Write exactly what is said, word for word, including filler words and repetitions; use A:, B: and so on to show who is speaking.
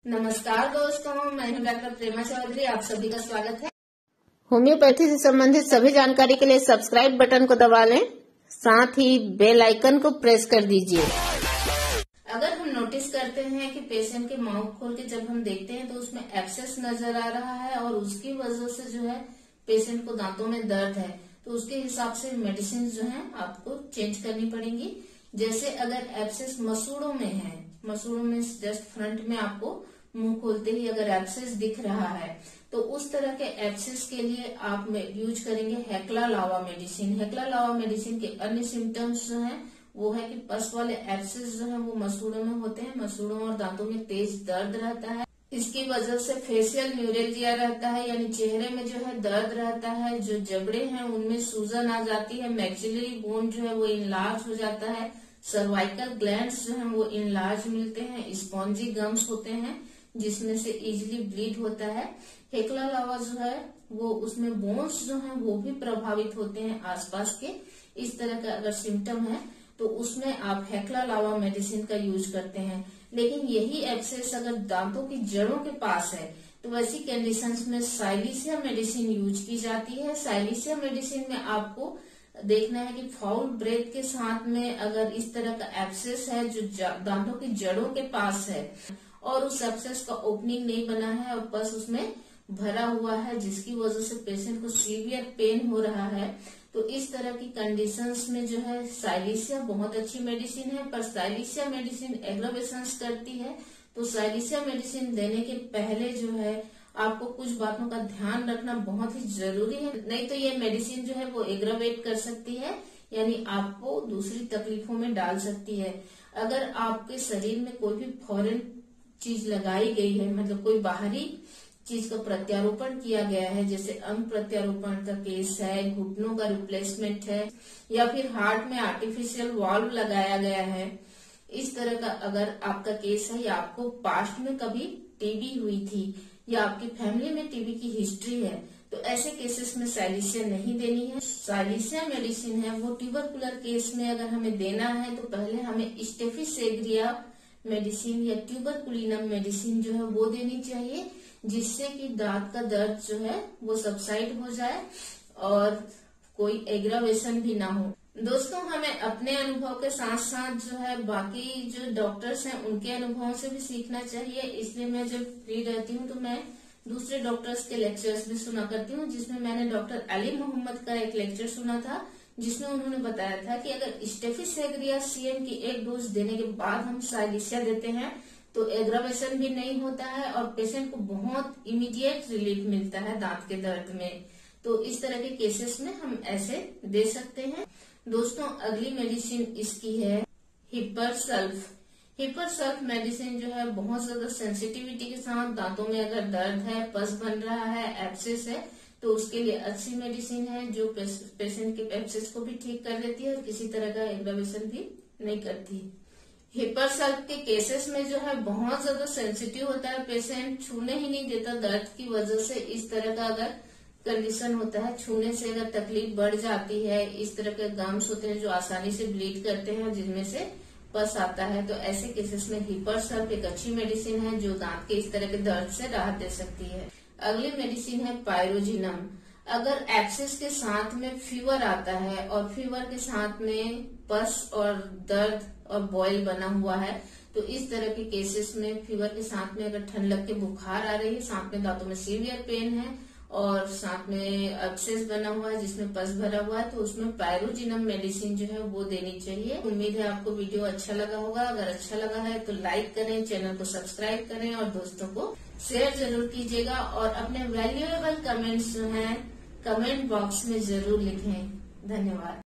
A: नमस्कार दोस्तों, मैं हूं डॉक्टर प्रेमा चौधरी। आप सभी का स्वागत है।
B: होम्योपैथी से संबंधित सभी जानकारी के लिए सब्सक्राइब बटन को दबा लें, साथ ही बेल आइकन को प्रेस कर दीजिए।
A: अगर हम नोटिस करते हैं कि पेशेंट के माउथ खोल के जब हम देखते हैं तो उसमें एब्सेस नजर आ रहा है और उसकी वजह से जो है पेशेंट को दांतों में दर्द है, तो उसके हिसाब से मेडिसिन जो है आपको चेंज करनी पड़ेंगी। जैसे अगर एब्सेस मसूड़ों में है, मसूड़ों में जस्ट फ्रंट में आपको मुंह खोलते ही अगर एब्सेस दिख रहा है, तो उस तरह के एब्सेस के लिए आप यूज करेंगे Hekla lava medicine. Hekla lava medicine के अन्य सिम्टम्स जो है वो है कि पस वाले एब्सेस जो है वो मसूड़ों में होते हैं, मसूड़ों और दांतों में तेज दर्द रहता है। इसकी वजह से फेशियल न्यूरेल्जिया रहता है, यानी चेहरे में जो है दर्द रहता है, जो जबड़े हैं उनमें सूजन आ जाती है, मैक्सिलरी बोन जो है वो इनलार्ज हो जाता है, सर्वाइकल ग्लैंड्स जो है वो इनलार्ज मिलते हैं, स्पॉन्जी गम्स होते हैं जिसमें से इजिली ब्लीड होता है। हेक्ला लावा जो है वो उसमें बोन्स जो है वो भी प्रभावित होते हैं आसपास के। इस तरह का अगर सिम्टम है तो उसमें आप हेक्ला लावा मेडिसिन का यूज करते हैं। लेकिन यही एब्सेस अगर दांतों की जड़ों के पास है तो वैसी कंडीशंस में साइलिसिया मेडिसिन यूज की जाती है। साइलिसिया मेडिसिन में आपको देखना है कि फाउल ब्रेथ के साथ में अगर इस तरह का एब्सेस है जो दांतों की जड़ों के पास है और उस एब्सेस का ओपनिंग नहीं बना है और बस उसमें भरा हुआ है, जिसकी वजह से पेशेंट को सीवियर पेन हो रहा है, तो इस तरह की कंडीशंस में जो है साइलिसिया बहुत अच्छी मेडिसिन है। पर साइलिसिया मेडिसिन एग्रावेशंस करती है, तो साइलिसिया मेडिसिन देने के पहले जो है आपको कुछ बातों का ध्यान रखना बहुत ही जरूरी है, नहीं तो ये मेडिसिन जो है वो एग्रावेट कर सकती है, यानी आपको दूसरी तकलीफों में डाल सकती है। अगर आपके शरीर में कोई भी फॉरेन चीज लगाई गई है, मतलब कोई बाहरी चीज का प्रत्यारोपण किया गया है, जैसे अंग प्रत्यारोपण का केस है, घुटनों का रिप्लेसमेंट है, या फिर हार्ट में आर्टिफिशियल वाल्व लगाया गया है, इस तरह का अगर आपका केस है, या आपको पास्ट में कभी टीबी हुई थी या आपकी फैमिली में टीबी की हिस्ट्री है, तो ऐसे केसेस में साइलिसिया नहीं देनी है। साइलिसिया मेडिसिन है वो ट्यूबरकुलर केस में अगर हमें देना है तो पहले हमें स्टेफिसेग्रिया मेडिसिन या ट्यूबरकुलिनम मेडिसिन जो है वो देनी चाहिए, जिससे कि दांत का दर्द जो है वो सबसाइड हो जाए और कोई एग्रावेशन भी ना हो। दोस्तों, हमें अपने अनुभव के साथ साथ जो है बाकी जो डॉक्टर्स हैं उनके अनुभवों से भी सीखना चाहिए। इसलिए मैं जब फ्री रहती हूँ तो मैं दूसरे डॉक्टर्स के लेक्चर्स भी सुना करती हूँ, जिसमें मैंने डॉक्टर अली मोहम्मद का एक लेक्चर सुना था जिसमें उन्होंने बताया था कि अगर स्टेफिसेग्रिया सीएम की एक डोज देने के बाद हम साइलिसिया देते हैं तो एग्रावेशन भी नहीं होता है और पेशेंट को बहुत इमीडिएट रिलीफ मिलता है दांत के दर्द में। तो इस तरह के केसेस में हम ऐसे दे सकते हैं। दोस्तों, अगली मेडिसिन इसकी है हिपरसल्फ। हिपरसल्फ मेडिसिन जो है बहुत ज्यादा सेंसिटिविटी के साथ दांतों में अगर दर्द है, पस बन रहा है, एब्सेस है, तो उसके लिए अच्छी मेडिसिन है जो पेशेंट के एब्सेस को भी ठीक कर देती है और किसी तरह का एग्रावेशन भी नहीं करती। हिपरसल्फ के केसेस में जो है बहुत ज्यादा सेंसिटिव होता है, पेशेंट छूने ही नहीं देता दर्द की वजह से। इस तरह का अगर कंडीशन होता है, छूने से अगर तकलीफ बढ़ जाती है, इस तरह के गम्स होते हैं जो आसानी से ब्लीड करते हैं जिनमें से पस आता है, तो ऐसे केसेस में हिपरसल्फ एक अच्छी मेडिसिन है जो दांत के इस तरह के दर्द से राहत दे सकती है। अगली मेडिसिन है पायरोजिनम। अगर एब्सेस के साथ में फीवर आता है और फीवर के साथ में पस और दर्द और बॉयल बना हुआ है, तो इस तरह के केसेस में फीवर के साथ में अगर ठंड लग के बुखार आ रही है, साथ में दांतों में सीवियर पेन है और साथ में एब्सेस बना हुआ है जिसमें पस भरा हुआ है, तो उसमें पायरोजिनम मेडिसिन जो है वो देनी चाहिए। उम्मीद है आपको वीडियो अच्छा लगा होगा। अगर अच्छा लगा है तो लाइक करें, चैनल को सब्सक्राइब करें और दोस्तों को शेयर जरूर कीजिएगा और अपने वैल्यूएबल कमेंट्स जो हैं कमेंट बॉक्स में जरूर लिखें। धन्यवाद।